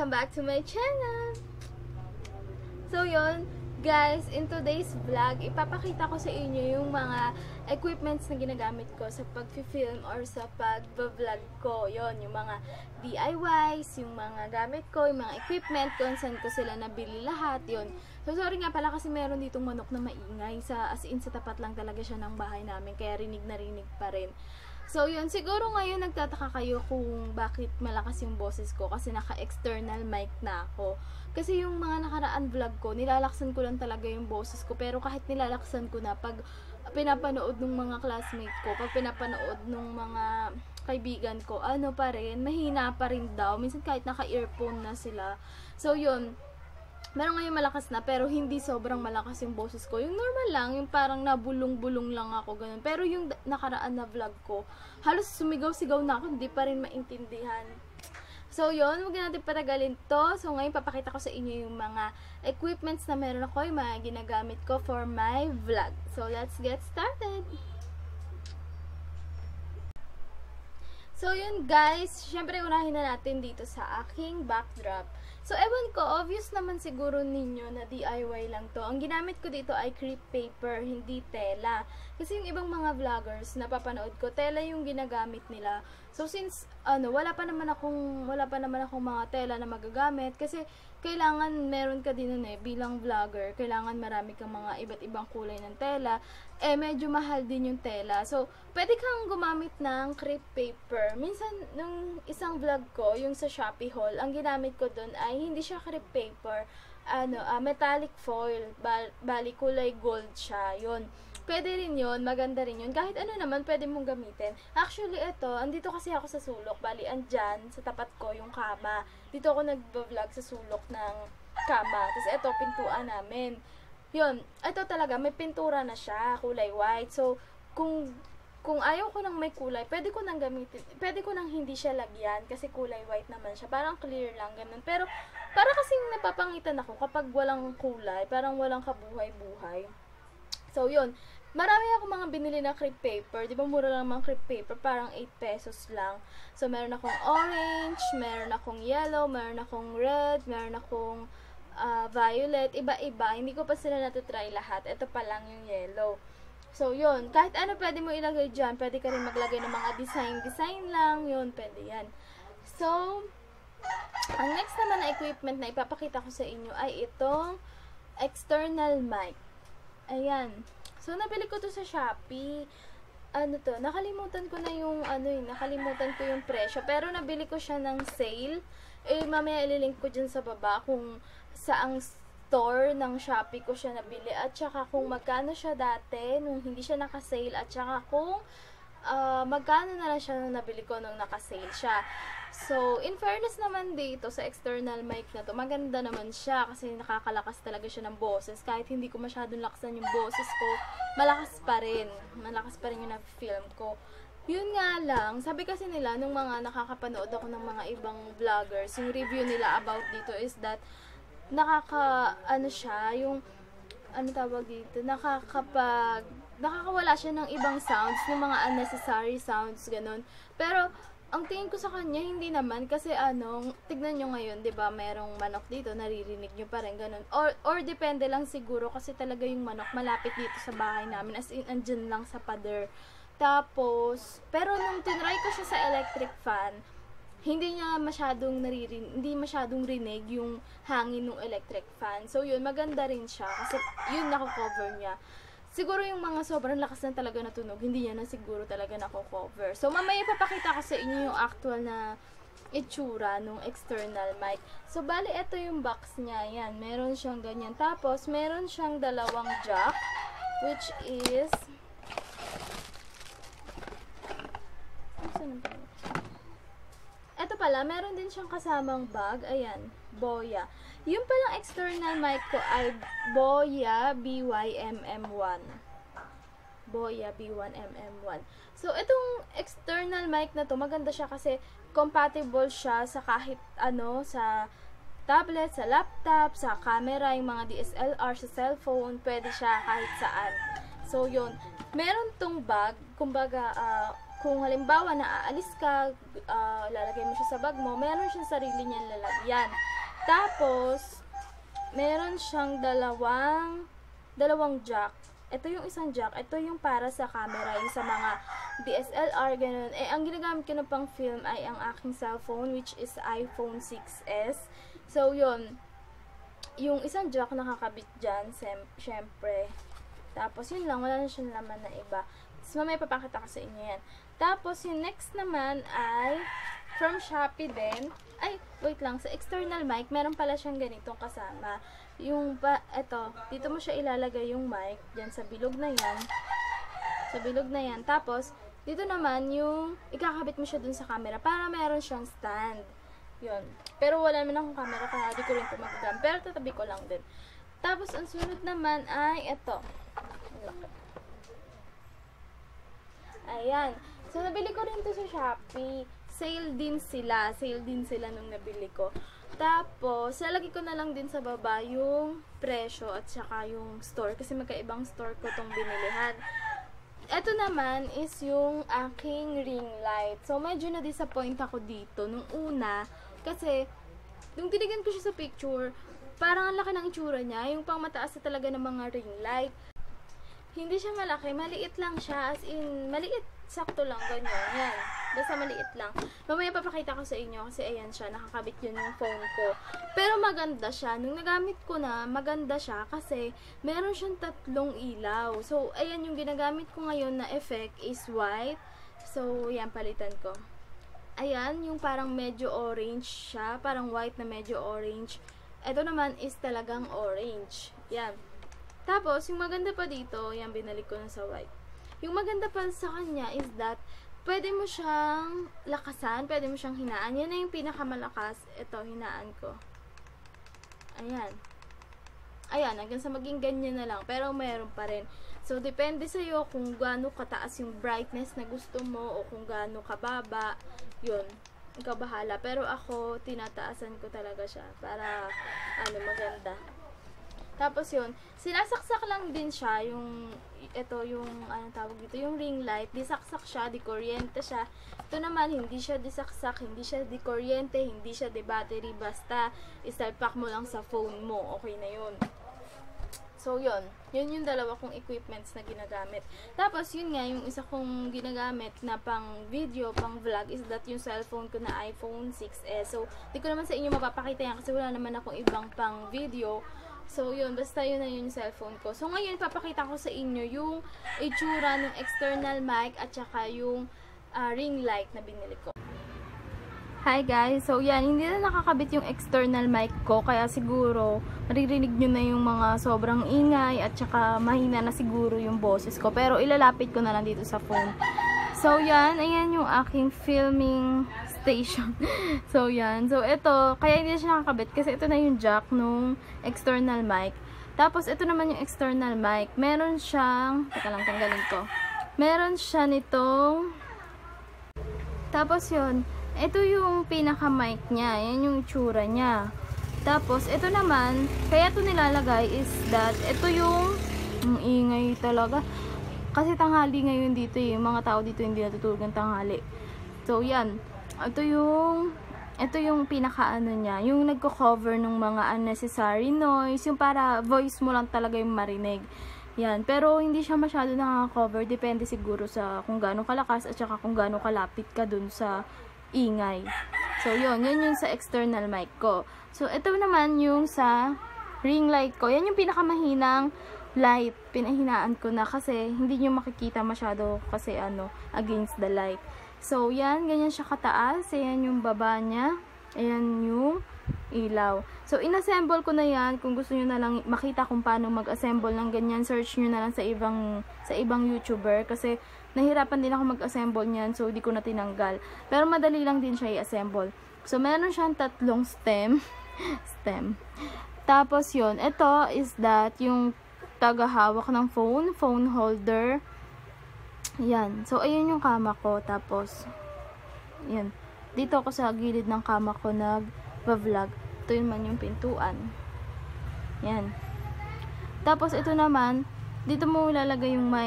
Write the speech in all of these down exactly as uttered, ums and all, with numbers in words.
Welcome back to my channel! So yun, guys, in today's vlog, ipapakita ko sa inyo yung mga equipments na ginagamit ko sa pag-film or sa pag-vlog ko. Yun, yung mga D I Ys, yung mga gamit ko, yung mga equipment, kung saan ko sila nabili lahat, yun. So sorry nga pala kasi meron ditong manok na maingay, sa, as in sa tapat lang talaga siya ng bahay namin, kaya rinig na rinig pa rin. So yun, siguro ngayon nagtataka kayo kung bakit malakas yung boses ko kasi naka-external mic na ako. Kasi yung mga nakaraan vlog ko, nilalaksan ko lang talaga yung boses ko, pero kahit nilalaksan ko na, pag pinapanood ng mga classmates ko, pag pinapanood ng mga kaibigan ko, ano pa rin, mahina pa rin daw. Minsan kahit naka-earphone na sila. So yun, meron ngayon malakas na, pero hindi sobrang malakas yung boses ko. Yung normal lang, yung parang nabulong-bulong lang ako, ganun. Pero yung nakaraan na vlog ko, halos sumigaw-sigaw na ako, hindi pa rin maintindihan. So yun, huwag natin patagalin to. So ngayon, papakita ko sa inyo yung mga equipments na meron ako, yung mga ginagamit ko for my vlog. So let's get started! So yun guys, syempre unahin na natin dito sa aking backdrop. So ewan ko, obvious naman siguro ninyo na D I Y lang to. Ang ginamit ko dito ay crepe paper, hindi tela. Kasi yung ibang mga vloggers na papanood ko, tela yung ginagamit nila. So since ano, wala pa naman akong wala pa naman akong mga tela na magagamit kasi kailangan meron ka din nun eh bilang vlogger, kailangan marami kang mga iba't ibang kulay ng tela. Eh medyo mahal din yung tela. So pwede kang gumamit ng crepe paper. Minsan nung isang vlog ko, yung sa Shopee haul, ang ginamit ko doon ay hindi siya crepe paper, ano, uh, metallic foil, bal bali kulay gold siya. Yun. Pwede rin yun, maganda rin yun. Kahit ano naman, pwede mong gamitin. Actually, ito, andito kasi ako sa sulok. Bali, andyan, sa tapat ko, yung kama. Dito ako nag-vlog sa sulok ng kama. Tapos, ito, pintuan namin. Yun, ito talaga, may pintura na siya, kulay white. So, kung kung ayaw ko nang may kulay, pwede ko nang gamitin, pwede ko nang hindi siya lagyan kasi kulay white naman siya. Parang clear lang, ganun. Pero, para kasing napapangitan ako kapag walang kulay, parang walang kabuhay-buhay. So, yun. Marami ako mga binili na crepe paper. Di ba mura lang mga crepe paper? Parang eight pesos lang. So, meron akong orange, meron akong yellow, meron akong red, meron akong uh, violet. Iba-iba. Hindi ko pa sila natutry lahat. Ito pa lang yung yellow. So, yun. Kahit ano pwede mo ilagay dyan. Pwede ka rin maglagay ng mga design-design lang. Yun, pwede yan. So, ang next naman na equipment na ipapakita ko sa inyo ay itong external mic. Ayan. So, nabili ko to sa Shopee. Ano to? Nakalimutan ko na yung, ano yun, nakalimutan ko yung presyo. Pero, nabili ko siya ng sale. Eh, mamaya ililink ko dyan sa baba kung saang store ng Shopee ko siya nabili. At saka kung magkano siya dati nung hindi siya naka-sale. At saka kung uh, magkano na lang siya nung nabili ko nung naka-sale siya. So, in fairness naman dito sa external mic na to, maganda naman siya kasi nakakalakas talaga siya ng boses. Kahit hindi ko masyadong laksan yung boses ko, malakas pa rin. Malakas pa rin yung na-film ko. Yun nga lang, sabi kasi nila, nung mga nakakapanood ako ng mga ibang vloggers, yung review nila about dito is that, nakaka, ano siya, yung, ano tawag dito, nakakapag, nakakawala siya ng ibang sounds, ng mga unnecessary sounds, ganun. Pero, ang tingin ko sa kanya, hindi naman. Kasi ano, tignan nyo ngayon, di ba merong manok dito, naririnig nyo pa rin, ganun. Or, or depende lang siguro, kasi talaga yung manok malapit dito sa bahay namin. As in, andyan lang sa pader. Tapos, pero nung tinry ko siya sa electric fan, hindi niya masyadong naririnig, hindi masyadong rinig yung hangin ng electric fan. So, yun, maganda rin siya. Kasi, yun, nako-cover niya. Siguro yung mga sobrang lakas na talaga na tunog, hindi niya na siguro talaga nako-cover. So, mamaya ipapakita ko sa inyo yung actual na itsura nung external mic. So, bali, ito yung box niya. Yan, meron siyang ganyan. Tapos, meron siyang dalawang jack, which is, ito pala, meron din siyang kasamang bag. Ayan, Boya. Yung palang external mic ko ay Boya B Y M M one. Boya B one M M one. So, itong external mic na to, maganda siya kasi compatible siya sa kahit ano, sa tablet, sa laptop, sa camera, yung mga D S L R, sa cellphone, pwede siya kahit saan. So, yun. Meron tong bag, kumbaga, uh, kung halimbawa na aalis ka, uh, lalagay mo siya sa bag mo, meron siyang sarili niyang lalagyan. Tapos, meron siyang dalawang, dalawang jack. Ito yung isang jack. Ito yung para sa camera, yung sa mga D S L R, ganun. Eh, ang ginagamit ko na pang film ay ang aking cellphone, which is iPhone six S. So, yun. Yung isang jack nakakabit dyan, syempre. Tapos, yun lang. Wala na siya naman na iba. So, mamaya papakita ko sa inyo yan. Tapos, yung next naman ay from Shopee din. Ay, wait lang. Sa external mic, meron pala siyang ganitong kasama. Yung, pa, eto, dito mo siya ilalagay yung mic. Diyan sa bilog na yan. Sa bilog na yan. Tapos, dito naman, yung, ikakabit mo siya dun sa camera para meron siyang stand. Yun. Pero wala naman akong camera, kaya di ko rin ito magagamit. Pero tatabi ko lang din. Tapos, ang sunod naman ay, eto. Ayan. So, nabili ko rin to sa Shopee. Sale din sila. Sale din sila nung nabili ko. Tapos, lalagay ko na lang din sa baba yung presyo at saka yung store. Kasi magkaibang store ko tong binilihan. Ito naman is yung aking ring light. So, medyo na-disappoint ako dito nung una. Kasi, nung tinigan ko siya sa picture, parang ang laki ng itsura niya. Yung pang mataas na talaga ng mga ring light. Hindi siya malaki, maliit lang siya, as in, maliit, sakto lang, ganyan, yan, basta maliit lang. Mamaya papakita ko sa inyo, kasi ayan siya, nakakabit yun yung phone ko. Pero maganda siya, nung nagamit ko na, maganda siya, kasi meron siyang tatlong ilaw. So, ayan yung ginagamit ko ngayon na effect is white. So, yan, palitan ko. Ayan, yung parang medyo orange siya, parang white na medyo orange. Ito naman is talagang orange, yan. Tapos, yung maganda pa dito, yan, binalik ko na sa white. Yung maganda pa sa kanya is that, pwede mo siyang lakasan, pwede mo siyang hinaan. Yan na yung pinakamalakas. Ito, hinaan ko. Ayan. Ayan, hanggang sa maging ganyan na lang. Pero, mayroon pa rin. So, depende sa'yo kung gaano kataas yung brightness na gusto mo o kung gaano kababa. Yun. Ikaw bahala. Pero ako, tinataasan ko talaga siya para, ano, maganda. Tapos yun, sinasaksak lang din siya, yung, ito yung, ano tawag dito, yung ring light, disaksak siya, di kuryente siya. Ito naman, hindi siya disaksak, hindi siya di kuryente, hindi siya di battery, basta, style pack mo lang sa phone mo, okay na yun. So yun, yun yung dalawa kong equipments na ginagamit. Tapos yun nga, yung isa kong ginagamit na pang video, pang vlog, is that yung cellphone ko na iPhone six S. So, di ko naman sa inyo mapapakita yan, kasi wala naman akong ibang pang video. So, yun. Basta yun na yun yung cellphone ko. So, ngayon, papakita ko sa inyo yung itsura ng external mic at saka yung uh, ring light na binili ko. Hi guys! So, yan. Hindi na nakakabit yung external mic ko. Kaya siguro, maririnig nyo na yung mga sobrang ingay at saka mahina na siguro yung boses ko. Pero, ilalapit ko na lang dito sa phone. So, yan. Ayan yung aking filming station. So, yan. So, ito, kaya hindi siya nakakabit kasi ito na yung jack nung external mic. Tapos, ito naman yung external mic. Meron siyang, teka lang, tanggalin ko. Meron siya nitong, tapos yun, ito yung pinaka-mic niya. Yan yung itsura niya. Tapos, ito naman, kaya ito nilalagay is that, ito yung, ang ingay talaga. Kasi tanghali ngayon dito eh. Yung mga tao dito hindi natutulog ng tanghali. So, yan. Ito yung, ito yung pinaka-ano niya. Yung nagko-cover ng mga unnecessary noise. Yung para voice mo lang talaga yung marinig. Yan. Pero, hindi siya masyado nakaka-cover. Depende siguro sa kung gaano kalakas at saka kung gaano kalapit ka dun sa ingay. So, yun. Yun yung sa external mic ko. So, ito naman yung sa ring light ko. Yan yung pinakamahinang light. Pinahinaan ko na kasi hindi nyo makikita masyado kasi ano, against the light. So, yan. Ganyan siya kataas. Ayan yung baba niya. Ayan yung ilaw. So, inassemble ko na yan. Kung gusto nyo na lang makita kung paano mag-assemble ng ganyan, search nyo na lang sa ibang, sa ibang YouTuber. Kasi, nahirapan din ako mag-assemble niyan. So, di ko na tinanggal. Pero, madali lang din siya i-assemble. So, meron siyang tatlong stem. stem. Tapos, yun. Ito is that yung tagahawak ng phone. Phone holder. Yan. So, ayun yung kama ko. Tapos, yan. Dito ako sa gilid ng kama ko nag-vlog. Ito yun man yung pintuan. Yan. Tapos, ito naman, dito mo ilalagay yung mic.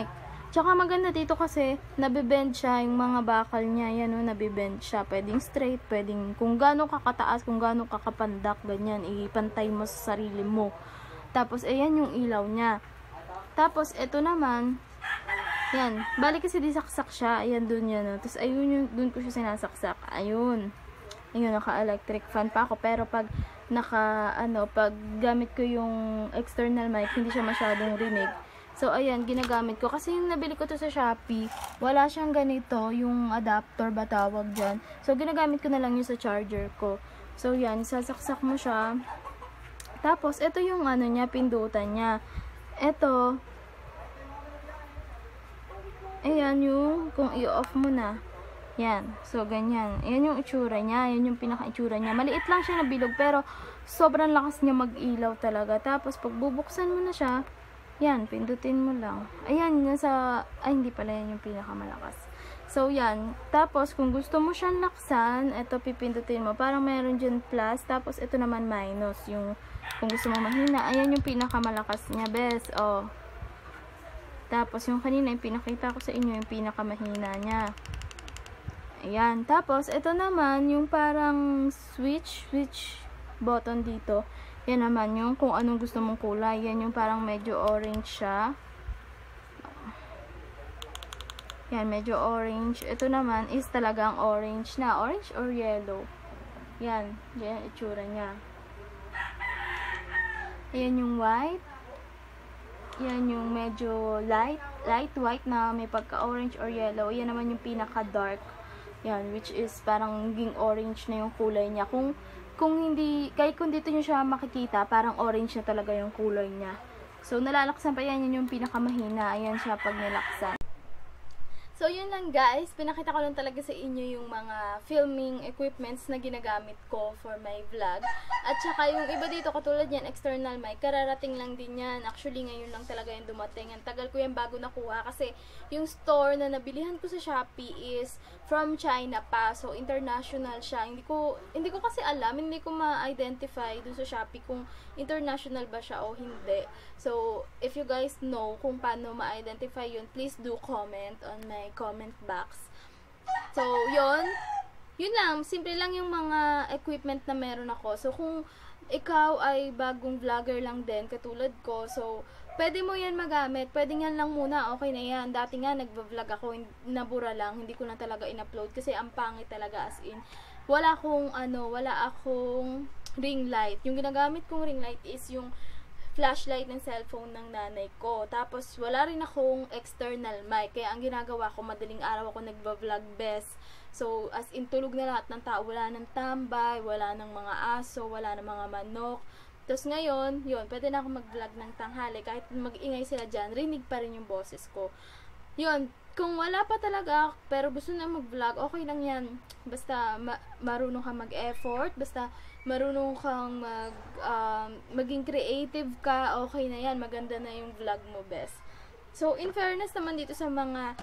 Tsaka maganda dito kasi nabibend siya yung mga bakal niya. Yan o, nabibend siya. Pwedeng straight, pwedeng kung gaano kakataas, kung gaano kakapandak, ganyan, ipantay mo sa sarili mo. Tapos, ayan yung ilaw niya. Tapos, ito naman, yan. Balik kasi di saksak siya. Ayan, dun yan. No? Tapos, ayun yung, dun ko siya sinasaksak. Ayun. Ayun, naka-electric fan pa ako. Pero, pag naka, ano, pag gamit ko yung external mic, hindi siya masyadong rinig. So, ayan, ginagamit ko. Kasi yung nabili ko to sa Shopee, wala siyang ganito, yung adapter ba tawag dyan. So, ginagamit ko na lang yung sa charger ko. So, yan, sasaksak mo siya. Tapos, ito yung ano niya, pindutan niya. Ito, ayan yung, kung i-off mo na. Yan. So, ganyan. Ayan yung itsura niya. Ayan yung pinaka-itsura niya. Maliit lang siya na bilog, pero sobrang lakas niya mag-ilaw talaga. Tapos, pag bubuksan mo na siya, yan, pindutin mo lang. Ayan, nasa, ay, hindi pala yan yung pinakamalakas. So, yan. Tapos, kung gusto mo siyang laksan, ito pipindutin mo. Parang meron dyan plus. Tapos, ito naman minus. Yung, kung gusto mo mahina. Ayan yung pinakamalakas niya, bes. Oh. Tapos, yung kanina, yung pinakita ko sa inyo, yung pinakamahina niya. Ayan. Tapos, ito naman, yung parang switch, switch button dito. Yan naman yung kung anong gusto mong kulay. Yan yung parang medyo orange siya. Yan, medyo orange. Ito naman is talagang orange na. Orange or yellow. Yan. Yan itsura niya. Ayan yung white. Yan yung medyo light. Light white na may pagka-orange or yellow. Yan naman yung pinaka-dark. Yan, which is parang naging orange na yung kulay niya. Kung Kung hindi, kahit kung dito nyo siya makikita, parang orange na talaga yung kulay niya. So, nalalaksan pa yan, yun yung pinakamahina. Ayan siya pag nilaksan. So, yun lang guys. Pinakita ko lang talaga sa inyo yung mga filming equipments na ginagamit ko for my vlog. At saka yung iba dito, katulad yan, external mic, kararating lang din yan. Actually, ngayon lang talaga yung dumating. Ang tagal ko yan bago nakuha kasi yung store na nabilihan ko sa Shopee is from China pa. So, international siya. Hindi ko, hindi ko kasi alam, hindi ko ma-identify dun sa Shopee kung international ba siya o hindi. So, if you guys know kung paano ma-identify yun, please do comment on my comment box. So, yun. Yun lang. Simple lang yung mga equipment na meron ako. So, kung ikaw ay bagong vlogger lang din, katulad ko, so, pwede mo yan magamit. Pwede yan lang muna. Okay na yan. Dati nga, nagva-vlog ako, nabura lang. Hindi ko na talaga in-upload kasi ang pangit talaga as in. Wala akong, ano, wala akong ring light. Yung ginagamit kong ring light is yung flashlight ng cellphone ng nanay ko. Tapos, wala rin akong external mic. Kaya, ang ginagawa ko, madaling araw ako nagva-vlog best. So, as in, tulog na lahat ng tao. Wala ng tambay, wala ng mga aso, wala ng mga manok. Tapos, ngayon, yun, pwede na ako mag-vlog ng tanghali. Kahit mag-ingay sila dyan, rinig pa rin yung boses ko. Yun, kung wala pa talaga, pero gusto na mag-vlog, okay lang yan. Basta, ma marunong ka mag-effort, basta, marunong kang mag, um, maging creative ka, okay na yan, maganda na yung vlog mo, best. So, in fairness naman dito sa mga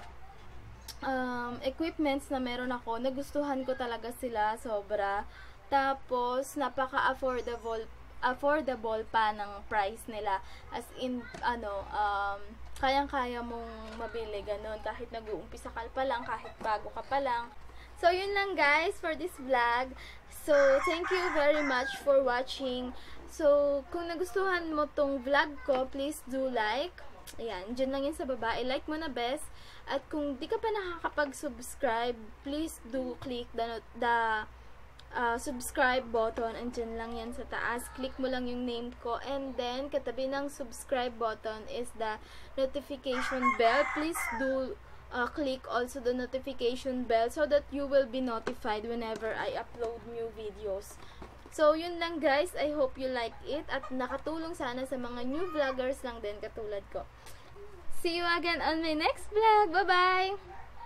um, equipments na meron ako, nagustuhan ko talaga sila, sobra. Tapos, napaka-affordable, affordable pa ng price nila. As in, ano, um, kayang-kaya mong mabili, ganun, kahit nag-uumpisa ka pa lang, kahit bago ka pa lang. So, yun lang guys for this vlog. So, thank you very much for watching. So, kung nagustuhan mo tong vlog ko, please do like. Ayan, dyan lang yan sa baba. I-like mo na best. At kung di ka pa nakakapag-subscribe, please do click the, the uh, subscribe button. Andyan lang yan sa taas. Click mo lang yung name ko. And then, katabi ng subscribe button is the notification bell. Please do Uh, click also the notification bell so that you will be notified whenever I upload new videos. So, yun lang guys. I hope you like it at nakatulong sana sa mga new vloggers lang din katulad ko. See you again on my next vlog. Bye-bye!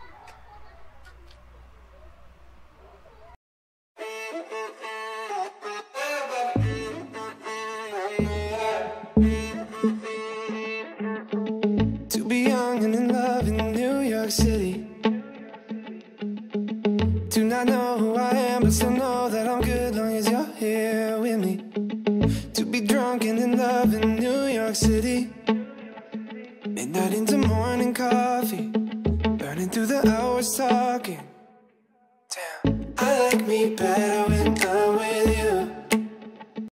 To be young and in love in New York City, do not know who I am, but still know that I'm good long as you're here with me. To be drunk and in love in New York City, Midnight into morning coffee, burning through the hours talking. Damn, I like me better when I'm with you.